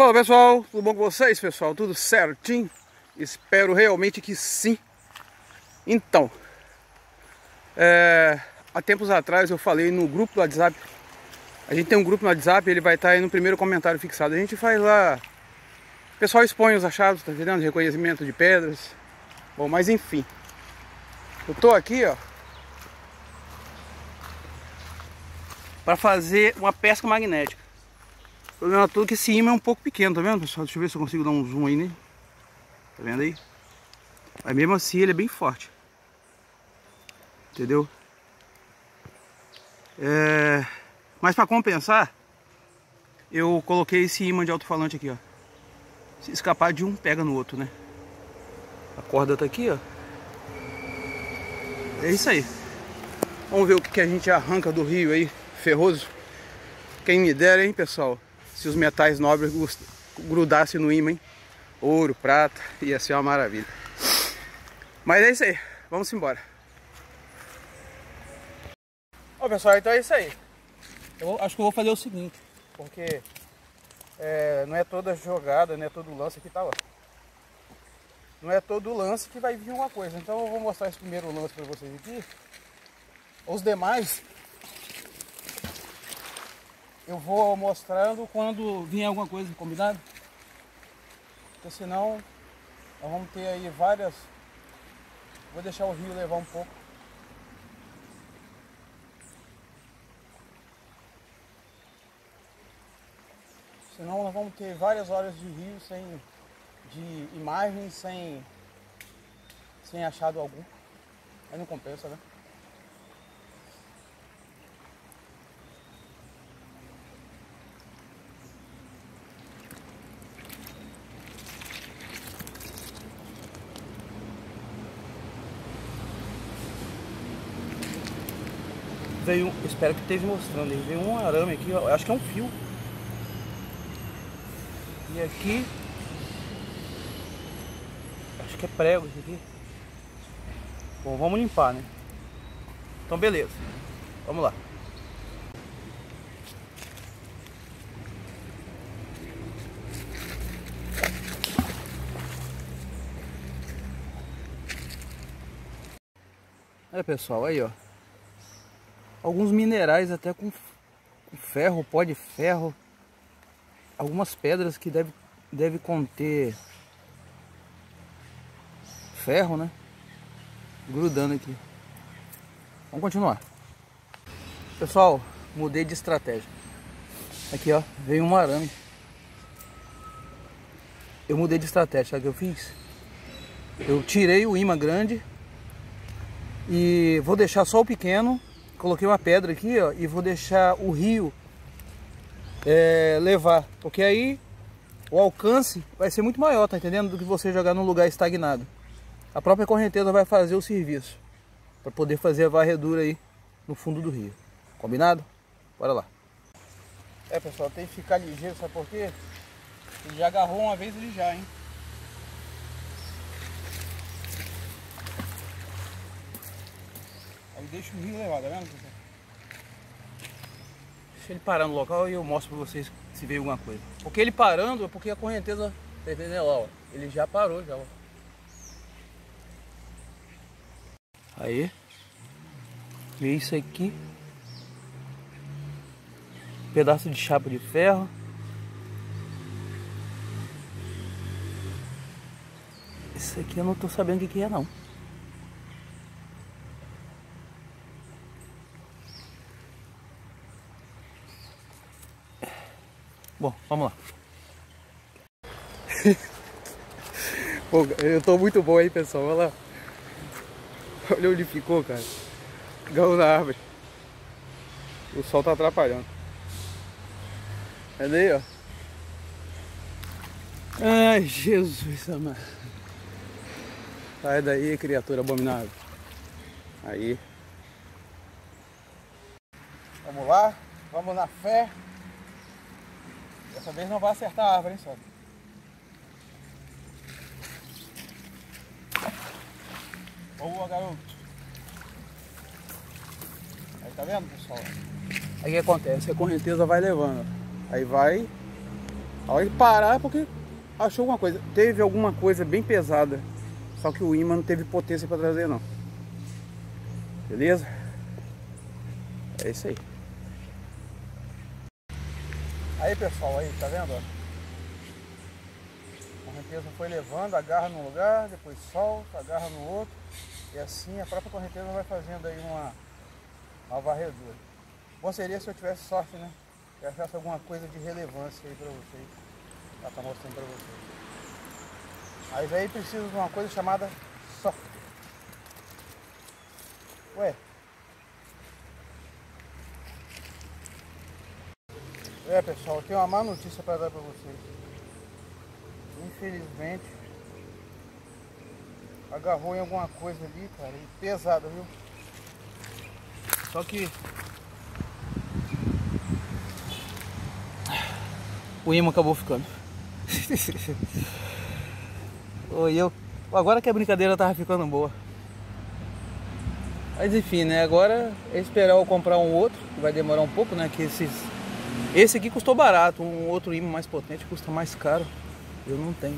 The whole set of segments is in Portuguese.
Fala pessoal, tudo bom com vocês pessoal? Tudo certinho? Espero realmente que sim. Então, há tempos atrás eu falei no grupo do WhatsApp. A gente tem um grupo no WhatsApp, ele vai estar aí no primeiro comentário fixado. A gente faz lá, o pessoal expõe os achados, tá entendendo? Reconhecimento de pedras. Bom, mas enfim, eu tô aqui, ó, para fazer uma pesca magnética. O problema todo é que esse imã é um pouco pequeno, tá vendo pessoal? Deixa eu ver se eu consigo dar um zoom aí nele. Tá vendo aí? Mas mesmo assim ele é bem forte. Entendeu? Mas para compensar, eu coloquei esse imã de alto-falante aqui, ó. Se escapar de um, pega no outro, né? A corda tá aqui, ó. É isso aí. Vamos ver o que a gente arranca do rio aí, ferroso. Quem me dera, hein, pessoal? Se os metais nobres grudassem no imã, hein? Ouro, prata, ia ser uma maravilha. Mas é isso aí, vamos embora. Ó pessoal, então é isso aí. Eu acho que eu vou fazer o seguinte, porque não é toda jogada, não é todo lance aqui, tá, ó. Não é todo lance que vai vir uma coisa. Então eu vou mostrar esse primeiro lance para vocês aqui. Os demais eu vou mostrando quando vir alguma coisa, combinado? Porque senão nós vamos ter aí várias. Vou deixar o rio levar um pouco. Senão nós vamos ter várias horas de rio de imagens sem achado algum. Aí não compensa, né? Veio, espero que esteja mostrando aí, veio um arame aqui, ó, acho que é um fio. E aqui, acho que é prego isso aqui. Bom, vamos limpar, né? Então beleza, vamos lá. Olha pessoal, aí ó. Alguns minerais até com ferro, pó de ferro. Algumas pedras que deve conter ferro, né? Grudando aqui. Vamos continuar. Pessoal, mudei de estratégia. Aqui ó, veio um arame. Eu mudei de estratégia, sabe o que eu fiz? Eu tirei o imã grande e vou deixar só o pequeno. Coloquei uma pedra aqui, ó, e vou deixar o rio levar, porque aí o alcance vai ser muito maior, tá entendendo? Do que você jogar num lugar estagnado. A própria correnteza vai fazer o serviço para poder fazer a varredura aí no fundo do rio. Combinado? Bora lá. Pessoal, tem que ficar ligeiro, sabe por quê? Ele já agarrou uma vez ali já, hein? Aí deixa o rio levar, tá vendo? Deixa ele parar no local e eu mostro pra vocês se veio alguma coisa. Porque ele parando é porque a correnteza, tá entendendo lá, ó? Ele já parou já, ó. Aí, veio isso aqui. Pedaço de chapa de ferro. Isso aqui eu não tô sabendo o que é não. Bom, vamos lá. Pô, eu tô muito bom aí, pessoal. Olha lá. Olha onde ficou, cara. Galo na árvore. O sol tá atrapalhando. Olha aí, ó. Ai, Jesus amado. Sai daí, criatura abominável. Aí. Vamos lá. Vamos na fé. Dessa vez não vai acertar a árvore, hein, só. Boa, garoto. Aí tá vendo, pessoal? Aí o que acontece? A correnteza vai levando. Aí vai A hora de parar é porque achou alguma coisa. Teve alguma coisa bem pesada. Só que o ímã não teve potência para trazer não. Beleza? É isso aí. Aí pessoal, aí, tá vendo? A correnteza foi levando, agarra num lugar, depois solta, agarra no outro. E assim a própria correnteza vai fazendo aí uma varredura. Bom seria se eu tivesse sorte, né? Que eu achasse alguma coisa de relevância aí pra vocês. Pra estar mostrando pra vocês. Mas aí precisa de uma coisa chamada sorte. Ué. Pessoal, eu tenho uma má notícia para dar para vocês. Infelizmente agarrou em alguma coisa ali, cara, e pesada, viu? Só que o ímã acabou ficando. Agora que a brincadeira tava ficando boa. Mas enfim, né? Agora é esperar eu comprar um outro, que vai demorar um pouco, né? Que esse aqui custou barato, um outro ímã mais potente custa mais caro. Eu não tenho.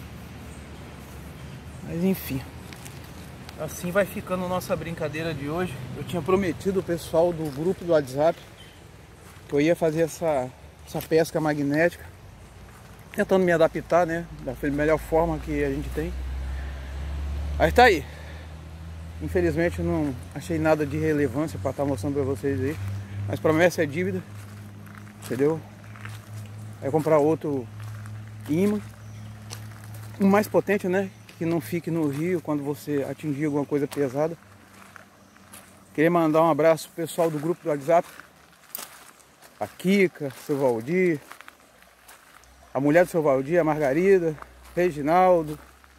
Mas enfim. Assim vai ficando a nossa brincadeira de hoje. Eu tinha prometido o pessoal do grupo do WhatsApp que eu ia fazer essa pesca magnética. Tentando me adaptar, né? Da melhor forma que a gente tem. Aí tá aí. Infelizmente eu não achei nada de relevância para estar mostrando para vocês aí. Mas promessa é dívida. Entendeu? Aí comprar outro ímã. Um mais potente, né? Que não fique no rio quando você atingir alguma coisa pesada. Queria mandar um abraço pro pessoal do grupo do WhatsApp. A Kika, seu Valdir. A mulher do seu Valdir, a Margarida. Reginaldo.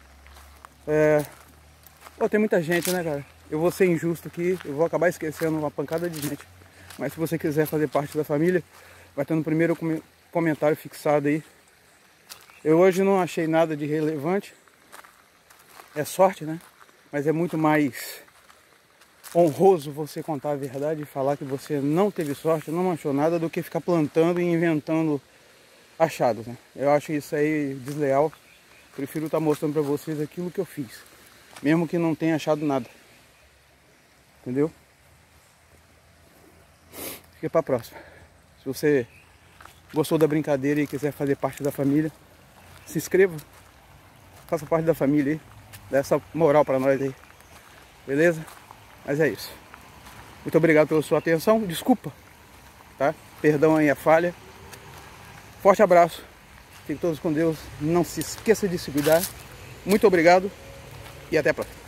Tem muita gente, né, cara? Eu vou ser injusto aqui. Eu vou acabar esquecendo uma pancada de gente. Mas se você quiser fazer parte da família, vai ter no primeiro comentário fixado aí. Eu hoje não achei nada de relevante. É sorte, né? Mas é muito mais honroso você contar a verdade e falar que você não teve sorte, não achou nada, do que ficar plantando e inventando achados, né? Eu acho isso aí desleal. Prefiro estar mostrando para vocês aquilo que eu fiz, mesmo que não tenha achado nada. Entendeu? Fica para a próxima. Se você gostou da brincadeira e quiser fazer parte da família, se inscreva, faça parte da família aí, dá essa moral para nós aí, beleza? Mas é isso. Muito obrigado pela sua atenção, desculpa, tá? Perdão aí a falha. Forte abraço, fiquem todos com Deus, não se esqueça de se cuidar. Muito obrigado e até a próxima.